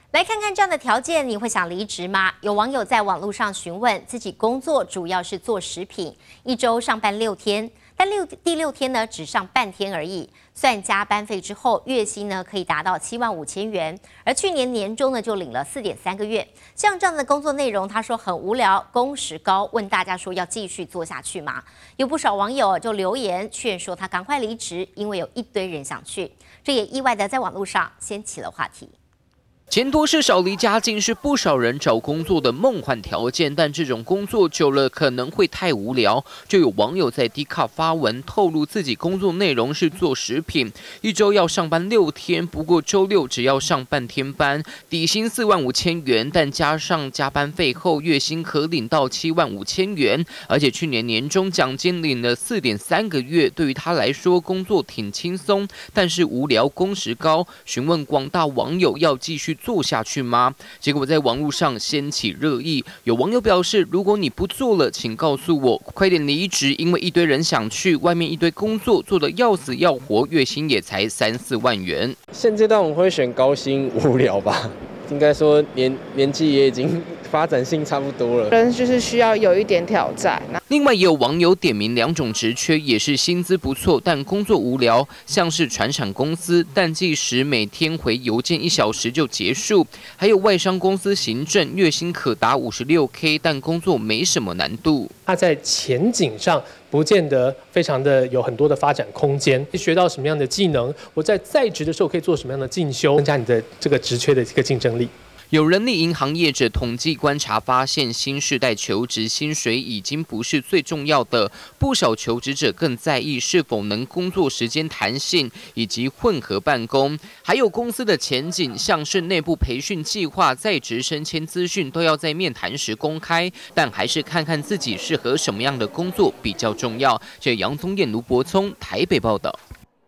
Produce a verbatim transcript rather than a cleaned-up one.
来看看这样的条件，你会想离职吗？有网友在网络上询问，自己工作主要是做食品，一周上班六天，但六第六天呢只上半天而已，算加班费之后，月薪呢可以达到七万五千元，而去年年中呢就领了四点三个月。像这样的工作内容，他说很无聊，工时高，问大家说要继续做下去吗？有不少网友就留言劝说他赶快离职，因为有一堆人想去，这也意外的在网络上掀起了话题。 钱多事少离家近是不少人找工作的梦幻条件，但这种工作久了可能会太无聊。就有网友在 D 卡发文透露自己工作内容是做食品，一周要上班六天，不过周六只要上半天班，底薪四万五千元，但加上加班费后，月薪可领到七万五千元。而且去年年终奖金领了四点三个月，对于他来说工作挺轻松，但是无聊，工时高。询问广大网友要继续 做下去吗？结果在网络上掀起热议。有网友表示，如果你不做了，请告诉我，快点离职，因为一堆人想去，外面一堆工作做得要死要活，月薪也才三四万元。 现阶段我会选高薪无聊吧，应该说年年纪也已经发展性差不多了， 人就是需要有一点挑战。 另外，也有网友点名两种职缺，也是薪资不错，但工作无聊，像是传产公司，淡季时每天回邮件一小时就结束；还有外商公司行政，月薪可达五十六 K， 但工作没什么难度。 它在前景上不见得非常的有很多的发展空间，学到什么样的技能，我在在职的时候可以做什么样的进修，增加你的这个职缺的这个竞争力。 有人力银行业者统计观察发现，新世代求职薪水已经不是最重要的，不少求职者更在意是否能工作时间弹性以及混合办公，还有公司的前景，像是内部培训计划、在职升迁资讯都要在面谈时公开，但还是看看自己适合什么样的工作比较重要。这杨宗彦、卢柏聪台北报道。